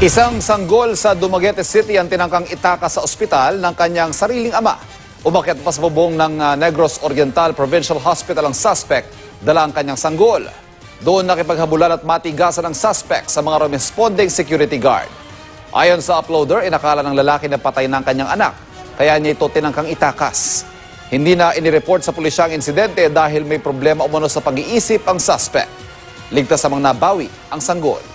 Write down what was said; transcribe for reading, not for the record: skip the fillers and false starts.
Isang sanggol sa Dumaguete City ang tinangkang itakas sa ospital ng kanyang sariling ama. Umakyat pa sa bubong ng Negros Oriental Provincial Hospital ang suspect, dala ang kanyang sanggol. Doon nakipaghabulan at matigasan ng suspect sa mga responding security guard. Ayon sa uploader, inakala ng lalaki na patay ng kanyang anak, kaya niya ito tinangkang itakas. Hindi na inireport sa pulisya ang insidente dahil may problema umano sa pag-iisip ang suspect. Ligtas sa mga nabawi ang sanggol.